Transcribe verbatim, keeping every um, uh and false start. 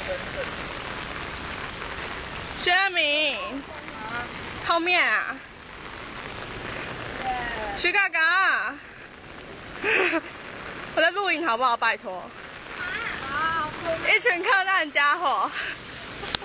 薛阿明，后面啊，徐嘎嘎，我在录影好不好？拜托，一群客难家伙。